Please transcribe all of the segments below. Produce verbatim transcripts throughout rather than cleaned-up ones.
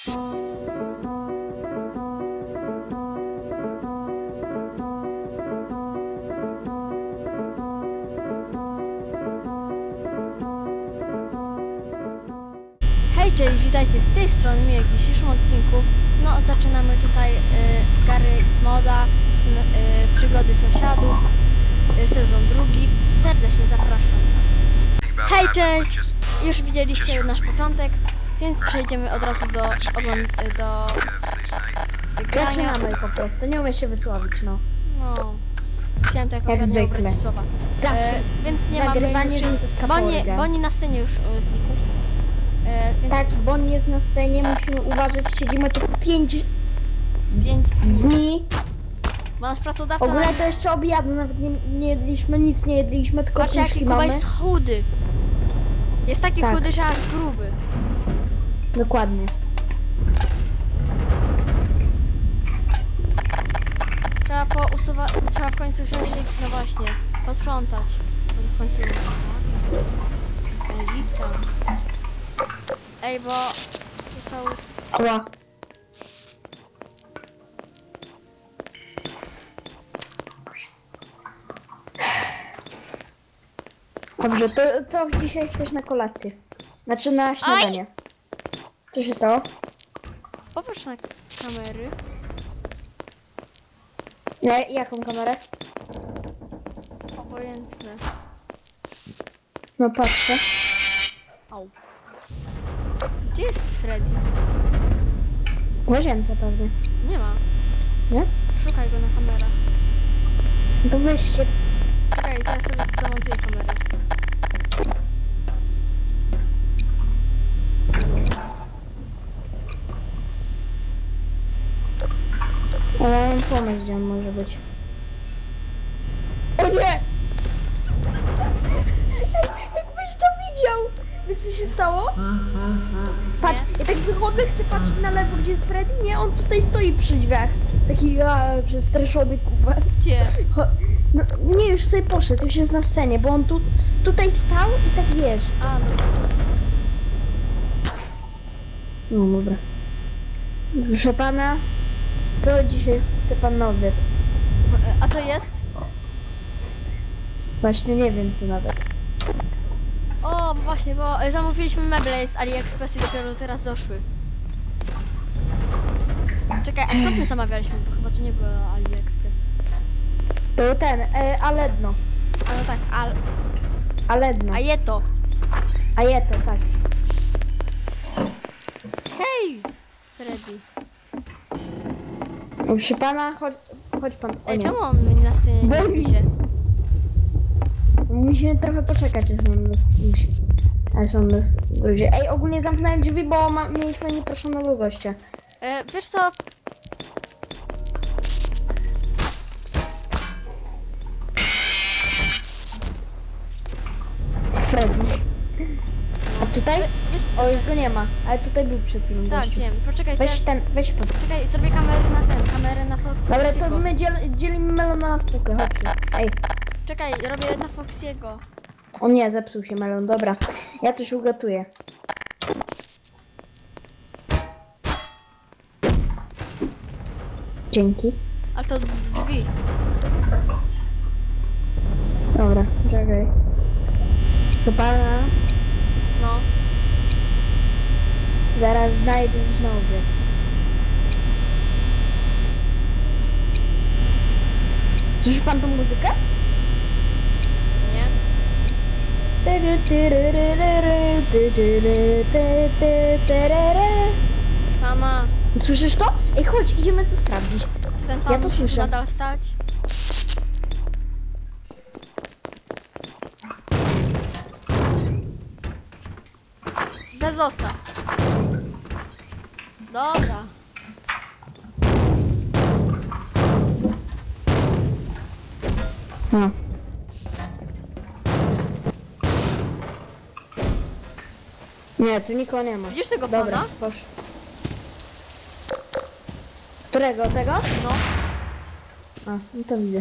Hej, cześć, witajcie z tej strony Miłek. W dzisiejszym odcinku no zaczynamy tutaj y, Gary z moda, y, przygody sąsiadów, y, sezon drugi. Serdecznie zapraszam. Hej, cześć! Już widzieliście nasz początek, więc przejdziemy od razu do ogląd do grania. Zaczynamy po prostu, nie umiem się wysłowić, no. No, chciałem tak Jak ładnie zwykle. obrać słowa. Zawsze. E, więc nie mamy Nagrywanie już... to jest Boni, kaporga. Boni na scenie już y, znikł. E, więc Tak, Boni jest na scenie, musimy uważać, siedzimy tu pięć pięć dni. Bo nasz W pracodawca... ogóle to jeszcze obiadu, nawet nie, nie jedliśmy, nic nie jedliśmy, tylko Patrzcie, jaki puszki Kuba mamy. jest chudy. Jest taki Tak. chudy, że aż gruby. Dokładnie. Trzeba pousuwać, trzeba w końcu wziąć się, no właśnie, posprzątać. Może w końcu... Elita. Ej, bo... Tu są... Ała. Dobrze, to co dzisiaj chcesz na kolację? Znaczy na śniadanie. Co się stało? Popatrz na kamery. Nie, jaką kamerę? Obojętne. No patrzę. Au. Gdzie jest Freddy? W łazience pewnie. Nie ma. Nie? Szukaj go na kamerach. No to weź się. Czekaj, teraz sobie tu zamontuję kamerę. Ale mam pomysł, gdzie on może być. O nie! Jakbyś to widział! Wiesz co się stało? Patrz, ja tak wychodzę, chcę patrzeć na lewo, gdzie jest Freddy, nie? On tutaj stoi przy drzwiach. Taki a, przestraszony kupę. Gdzie? No, nie, już sobie poszedł, już jest na scenie, bo on tu, tutaj stał i tak wiesz. A, no. No dobra. Proszę pana, co dzisiaj chce pan na obiad? A co jest? Właśnie nie wiem co nawet. O, właśnie, bo e, zamówiliśmy meble z AliExpress i dopiero teraz doszły. Czekaj, a skąd my zamawialiśmy? Bo chyba to nie było AliExpress. To ten, e, Aledno. A no tak, al... Aledno. A je to. A je to, tak. Hej! Freddy. Proszę pana, chodź, chodź pan. O Ej, nie. czemu on mnie na scenie nie Boli. mówi się? Musimy trochę poczekać, aż on nas musi. Aż on nas wróci. Ej, ogólnie zamknąłem drzwi, bo ma, mieliśmy nieproszonego gościa. E, wiesz co? Freddy. A tutaj? E, wiesz, O, już go nie ma. Ale tutaj był przed chwilą tak, gościu. wiem. Poczekaj, Weź teraz, ten, weź pas. czekaj, zrobię kamerę na ten, kamerę na Fo Dobra, to Foxiego. my dziel, dzielimy melona na spółkę, chodźcie. Ej, Czekaj, robię na Foxiego. o nie, zepsuł się melon, dobra. Ja coś ugotuję. Dzięki. A to drzwi. Dobra, czekaj. To pana, No. zaraz znajdę coś na obiad. Słyszy pan tą muzykę? Nie? Mama, Słyszysz to? Ej, chodź, idziemy to sprawdzić. czy ten pan Ja to musi słyszę. nadal stać? Bez zostaw. Dobra. No. Nie, tu nikogo nie ma. Widzisz tego Dobra, pana? posz. Którego? Tego? No. A, no to widzę.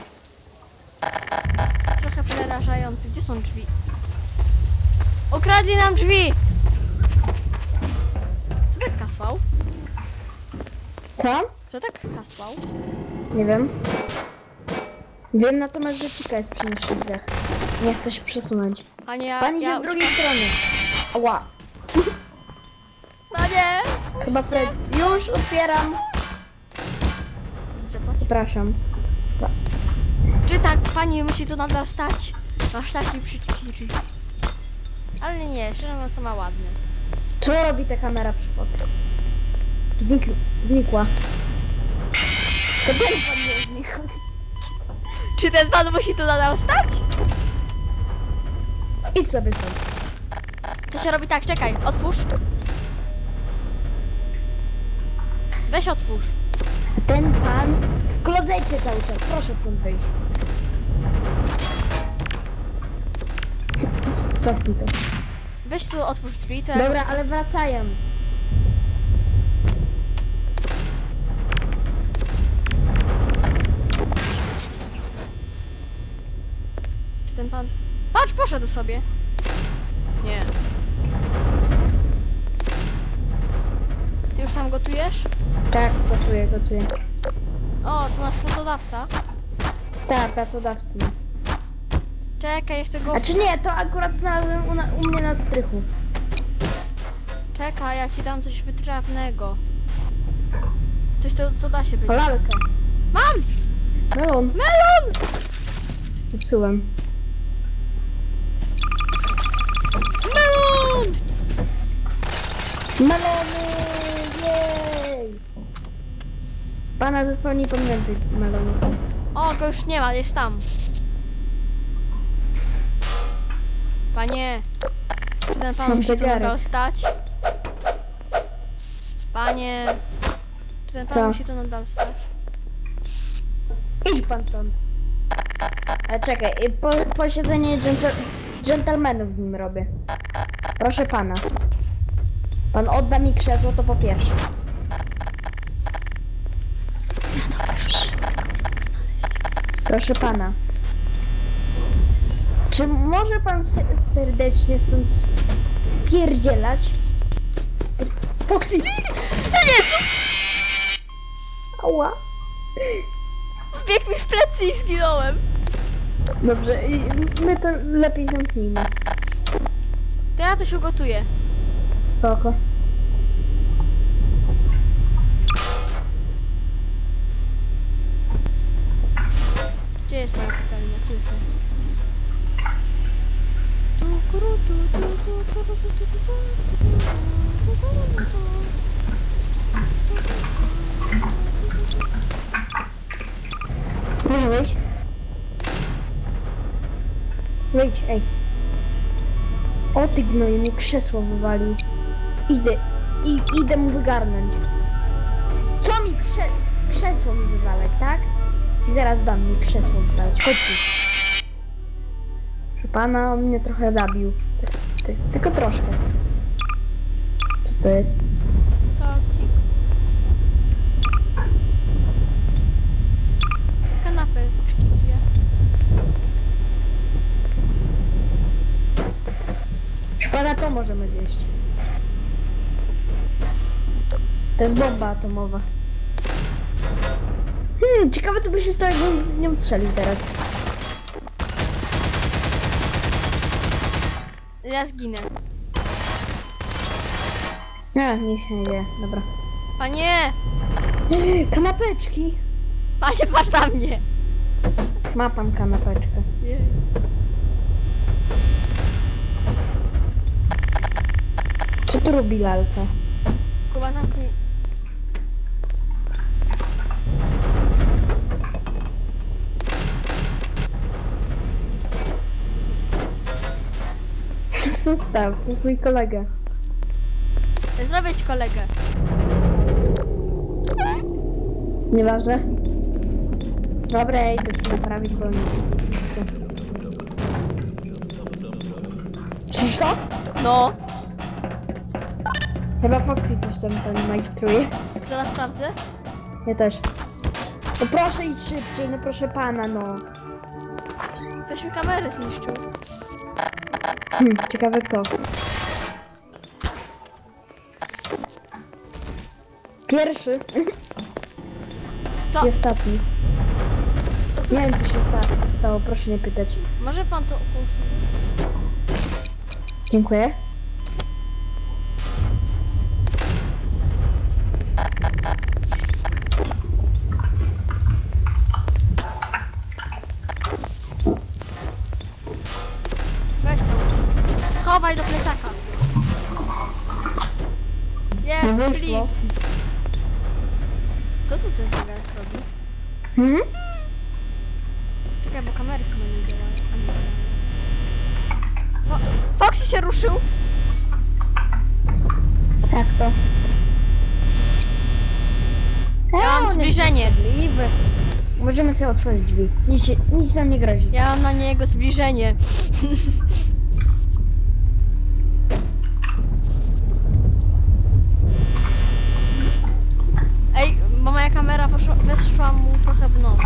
Trochę przerażający. Gdzie są drzwi? Okradli nam drzwi! Co tak kaswał? Co? Co tak hasłał? Nie wiem. Wiem natomiast, że Chica jest przy naszych drzwiach. Nie chcę się przesunąć. Panie, ja... Pan idzie ja z drugiej uciekam. strony. Ała. Panie! Chyba Fred... Już otwieram. Zobacz. Przepraszam. Czy tak, pani musi tu nadal stać? Masz taki przycisk. Ale nie, szczerze mówiąc, to ma ładny. Co robi ta kamera przy fotce? Znik... Znikła. To ten pan nie znikł. Czy ten pan musi tu nadal stać? Idź sobie stąd. To się robi tak, czekaj, otwórz. Weź otwórz. Ten pan w klozecie cały czas. Proszę stąd wyjść. Cofnij to. Weź tu otwórz drzwi, to ja... Dobra, ale wracając. Czy ten pan... Patrz, poszedł sobie. Nie. Ty już tam gotujesz? Tak, gotuję, gotuję. O, to nasz pracodawca. Tak, pracodawcy. Czekaj, ja chcę go... A czy nie, to akurat znalazłem u, na, u mnie na strychu. Czekaj, ja ci dam coś wytrawnego. Coś, to, co da się być. Lalkę. Mam! Melon. Melon! Popsułem. Melon! Melony! Jej! Pana zespełni pan więcej melonów. O, go już nie ma, jest tam. Panie, czy ten pan Mam musi tu zegarek. nadal stać? Panie, czy ten pan Co? musi tu nadal stać? Idź pan stąd. Ale czekaj, i po, posiedzenie dżentel, dżentelmenów z nim robię. Proszę pana. Pan odda mi krzesło, to po pierwsze. Proszę pana. Czy może pan se serdecznie stąd spierdzielać? Foxy! Nie, co? Ała. Wbiegł mi w plecy i zginąłem. Dobrze, i my to lepiej zamknijmy. To ja coś ugotuję. Spoko. Gdzie jest moja patelnia? Tu jest. Tu, kuru, tu, tu, tu, tu, tu, tu, tu, tu, tu, tu, tu, tu. Może wyjść? Wyjdź, ej. O ty gnoju, mi krzesło wywalił. Idę, i, idę mu wygarnąć. Co mi krze krzesło mi wywalać, tak? Ci zaraz dam mi krzesło wywalać, chodź tu. Proszę pana, on mnie trochę zabił. Ty, ty, tylko troszkę. Co to jest? Torcik. Kanapy, dwie. Proszę pana, to możemy zjeść. To jest bomba atomowa. Hmm, ciekawe co by się stało, jakbym w nią strzelił teraz. Ja zginę. A, nic się nie dzieje, dobra. Panie! Kanapeczki! Panie, patrz na mnie! Ma pan kanapeczkę. Nie. Co tu robi lalka? Kuba, zamknij. Zostaw, to jest mój kolega. Zrobię ci kolegę. Nieważne. Dobra, ja idę tu naprawić, bo... Słyszysz to? No. Chyba Foxy coś tam tam majstruje. Zaraz sprawdzę. Ja też. No proszę iść szybciej, no proszę pana, no. Ktoś mi kamerę zniszczył. Hmm, ciekawe kto. Pierwszy. Co? I ostatni. Nie wiem, co się sta stało, proszę nie pytać. Może pan to usunąć? Dziękuję. Weź to. Schowaj do plecaka. Jest, No flip. wyszło. Co tu ten zegarek robi? Hmm? Czekaj, bo kamery chyba nie działają. A nie działają. Fo Foxy się ruszył. Jak to? Ja mam on jest zbliżenie. szkodliwy. Możemy sobie otworzyć drzwi. Nic, się- nic nam nie grozi. Ja mam na niego zbliżenie. Ej, bo moja kamera poszła, weszła mu trochę w nos.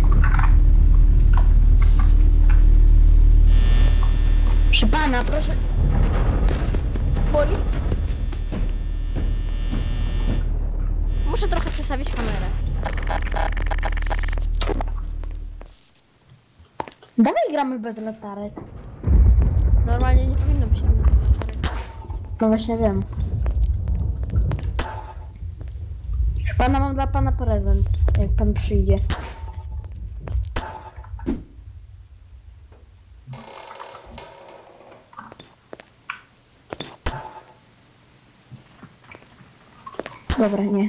Proszę pana, proszę. Boli? Muszę trochę przestawić kamerę. Dawaj gramy bez latarek. Normalnie nie powinno być tam latarek. No właśnie wiem. Proszę pana, mam dla pana prezent, jak pan przyjdzie. Dobra, nie.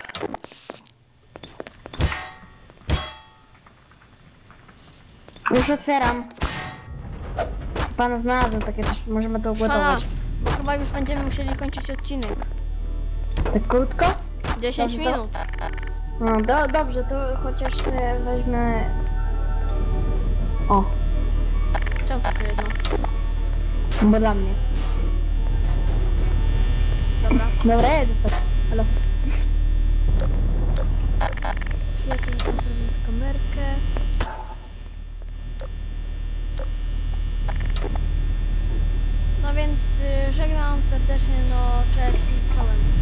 Już otwieram. Pana znalazłem takie coś, możemy to Pana, ugotować. bo chyba już będziemy musieli kończyć odcinek. Tak krótko? dziesięć Dobrze, to- minut. No do, dobrze, to chociaż sobie weźmę... O, Czemu tylko jedno? bo dla mnie. Dobra. Dobra, jedę spać. Halo. Chwilkę sobie z kamerkę. No więc y, żegnam serdecznie, no cześć i czołem.